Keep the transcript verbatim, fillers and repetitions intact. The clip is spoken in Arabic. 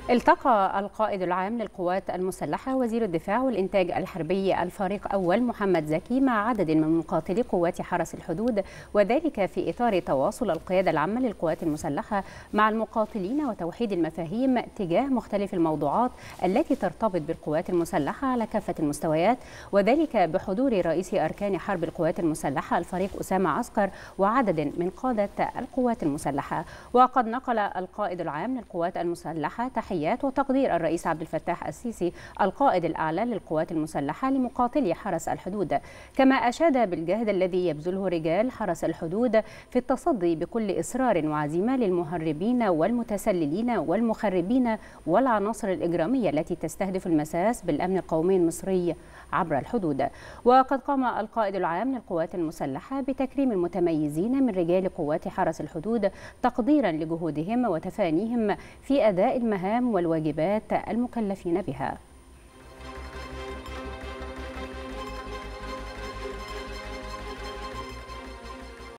التقى القائد العام للقوات المسلحة وزير الدفاع والإنتاج الحربي الفريق أول محمد زكي مع عدد من مقاتلي قوات حرس الحدود، وذلك في إطار تواصل القيادة العامة للقوات المسلحة مع المقاتلين وتوحيد المفاهيم تجاه مختلف الموضوعات التي ترتبط بالقوات المسلحة على كافة المستويات، وذلك بحضور رئيس أركان حرب القوات المسلحة الفريق أسامة عسكر وعدد من قادة القوات المسلحة. وقد نقل القائد العام للقوات المسلحة تحية وتقدير الرئيس عبد الفتاح السيسي القائد الأعلى للقوات المسلحة لمقاتلي حرس الحدود، كما أشاد بالجهد الذي يبذله رجال حرس الحدود في التصدي بكل إصرار وعزيمة للمهربين والمتسللين والمخربين والعناصر الإجرامية التي تستهدف المساس بالأمن القومي المصري عبر الحدود. وقد قام القائد العام للقوات المسلحة بتكريم المتميزين من رجال قوات حرس الحدود تقديرا لجهودهم وتفانيهم في أداء المهام والواجبات المكلفين بها.